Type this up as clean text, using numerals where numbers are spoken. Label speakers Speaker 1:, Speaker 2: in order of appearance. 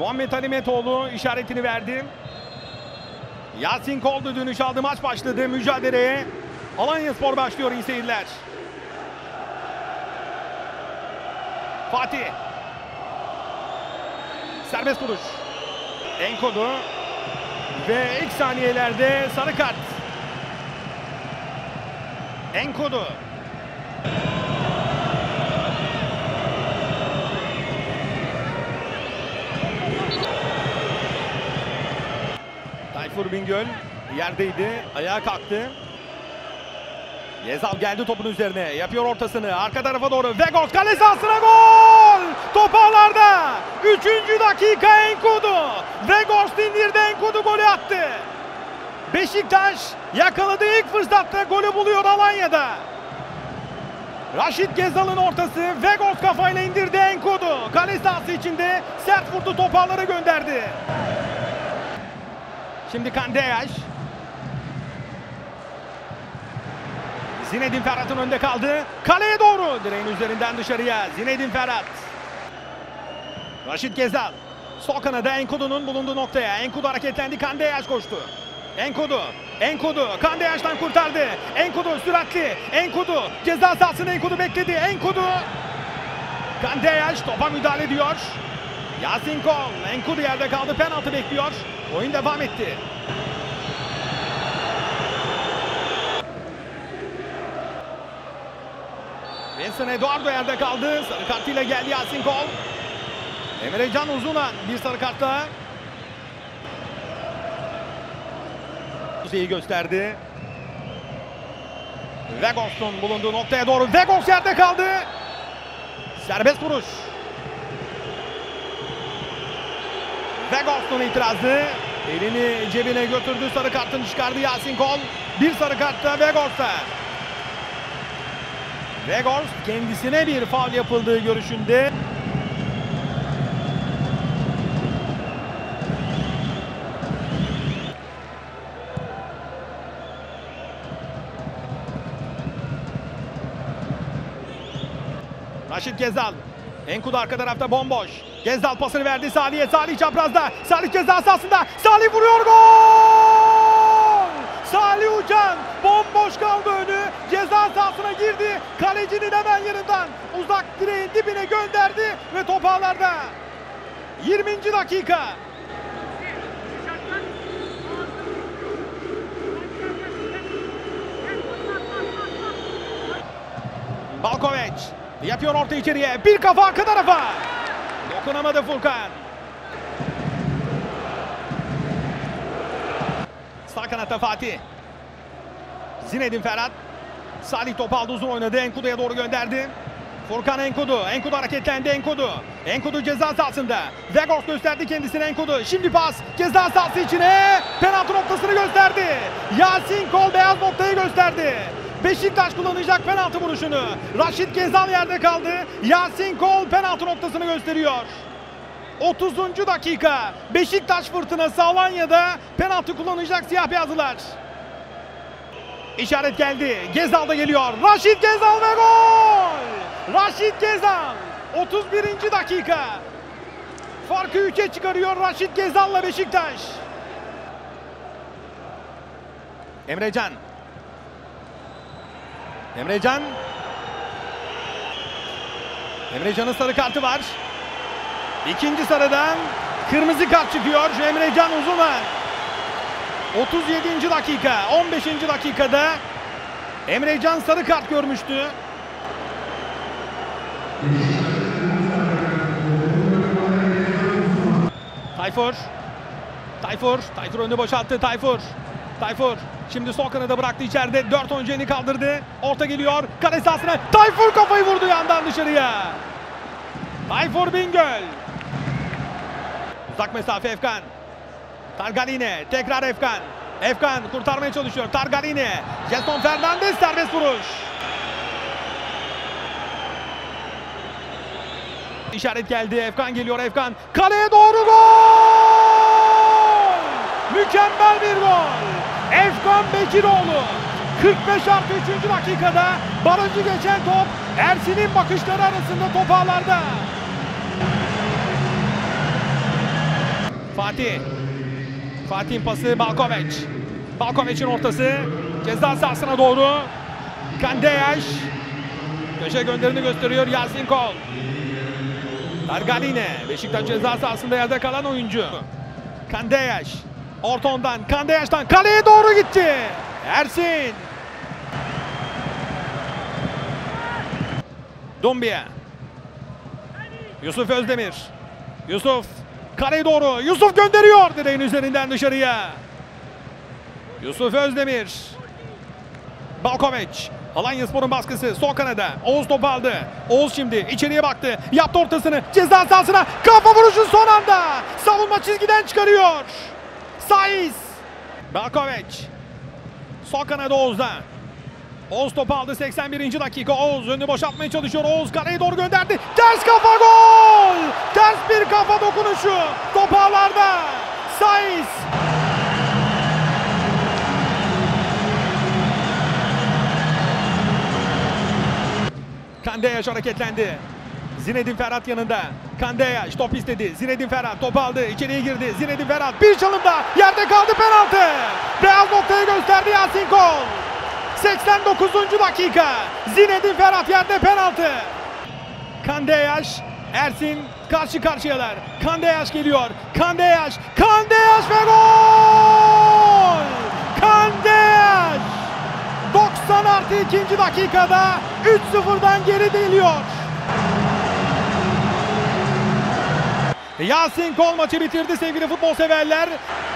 Speaker 1: Muhammed Ali Metoğlu işaretini verdi. Yasin Kol dönüş aldı. Maç başladı. Mücadeleye Alanyaspor başlıyor iyi seyirler. Fatih. Serbest vuruş. Enkodu. Ve ilk saniyelerde sarı kart. Enkodu. Tayfur Bingöl yerdeydi. Ayağa kalktı. Gezal geldi topun üzerine. Yapıyor ortasını. Arka tarafa doğru. Vegors kale sahasına gol! Top ağlarda. 3. dakika Enkodu. Vegors indirdi. Enkodu golü attı. Beşiktaş yakaladığı ilk fırsatta golü buluyor Alanya'da. Raşit Gezal'ın ortası. Vegors kafayla indirdi Enkodu. Kale sahası içinde sert vurdu, top ağlara gönderdi. Şimdi Kandeyaş. Zinedine Ferhat'ın önünde kaldı. Kaleye doğru. Direğin üzerinden dışarıya. Zinedine Ferhat. Raşit Gezal. Sol kanada Enkodu'nun bulunduğu noktaya. Enkodu hareketlendi. Kandeyaş koştu. Enkodu. Kandeyaş'tan kurtardı. Enkodu süratli. Enkodu. Ceza sahasında Enkodu bekledi. Enkodu. Kandeyaş topa müdahale ediyor. Yasin Kol. Enkodu yerde kaldı. Penaltı bekliyor. Oyun devam etti. Vincent Eduardo yerde kaldı. Sarı kartıyla geldi Yasin Kol. Emrecan Uzunan bir sarı kartla. Kuzeyi gösterdi. Vegors'un bulunduğu noktaya doğru. Vegors yerde kaldı. Serbest vuruş. Vegors'un itirazı. Elini cebine götürdü. Sarı kartını çıkardı Yasin Kol. Bir sarı kartta Vegors'a. Vegors kendisine bir faul yapıldığı görüşünde. Raşit Gezal. Enkodu arka tarafta bomboş. Gezal pasını verdi Salih'e. Salih çaprazda. Salih ceza sahasında. Salih vuruyor, gol! Salih Uçan bomboş kaldı önü. Ceza sahasına girdi. Kalecinin hemen yanından uzak direğin dibine gönderdi ve top ağlarda. 20. dakika. Balkovic yapıyor orta içeriye. Bir kafa arka tarafa. Dokunamadı Furkan. Sağ kanatta Fatih. Zinedine Ferhat. Salih topu aldı, uzun oynadı. Enkodu'ya doğru gönderdi. Furkan Enkodu. Enkodu hareketlendi. Enkodu ceza sahasında. Vegors gösterdi kendisine Enkodu. Şimdi pas ceza sahası içine. Penaltı noktasını gösterdi. Yasin Kol beyaz noktayı gösterdi. Beşiktaş kullanacak penaltı vuruşunu. Raşit Gezal yerde kaldı. Yasin Kol penaltı noktasını gösteriyor. 30. dakika. Beşiktaş fırtınası Alanya'da penaltı kullanacak siyah beyazlılar. İşaret geldi. Gezal da geliyor. Raşit Gezal ve gol! Raşit Gezal. 31. dakika. Farkı 3'e çıkarıyor Raşit Gezal'la Beşiktaş. Emrecan'ın sarı kartı var. İkinci sarıdan kırmızı kart çıkıyor. Emrecan Uzunan. 37. dakika. 15. dakikada Emrecan sarı kart görmüştü. Tayfur önünü boşalttı. Tayfur şimdi sol kanada bıraktı içeride. 4 oyuncu elini kaldırdı. Orta geliyor. Kale sahasına. Tayfur kafayı vurdu yandan dışarıya. Tayfur Bingöl. Uzak mesafe Efkan. Targaline tekrar Efkan. Efkan kurtarmaya çalışıyor. Targaline. Gelson Fernandez serbest vuruş. İşaret geldi. Efkan geliyor. Efkan kaleye doğru gol! Mükemmel bir gol. Efkan Bekiroğlu. 45+3. dakikada barajı geçen top Ersin'in bakışları arasında top ağlarda. Fatih. Fatih'in pası Balkovic. Balkovic'in ortası. Ceza sahasına doğru. Kandeyaş. Köşe gönderini gösteriyor Yasin Kol. Dargaline. Beşiktaş ceza sahasında yerde kalan oyuncu. Kandeyaş. Orta ondan. Kandeyaş'tan kaleye doğru gitti. Ersin. Doumbia. Yusuf Özdemir. Yusuf. Kaleye doğru. Yusuf gönderiyor. Direğin üzerinden dışarıya. Yusuf Özdemir. Balkovic. Alanyaspor'un baskısı sol kanada. Oğuz topu aldı. Oğuz şimdi içeriye baktı. Yaptı ortasını. Ceza sahasına. Kafa vuruşu son anda. Savunma çizgiden çıkarıyor. Saiz. Balkovic. Sol kanada Oğuz'da. Oğuz topu aldı 81. dakika. Oğuz önünü boşaltmaya çalışıyor. Oğuz kaleye doğru gönderdi. Ters kafa gol. Ters bir kafa dokunuşu. Top ağlarda. Saiz. Kandeyaş hareketlendi. Zinedine Ferhat yanında. Kandeyaş top istedi. Zinedine Ferhat top aldı. İçeriye girdi. Zinedine Ferhat bir çalımda. Yerde kaldı, penaltı. Beyaz noktayı gösterdi Yasin Kol. 89. dakika. Zinedine Ferhat yerde, penaltı. Kandeyaş, Ersin karşı karşıyalar. Kandeyaş geliyor. Kandeyaş ve gol! Kandeyaş! 90+2. dakikada 3-0'dan geri geliyor. Yasin Kol maçı bitirdi sevgili futbol severler.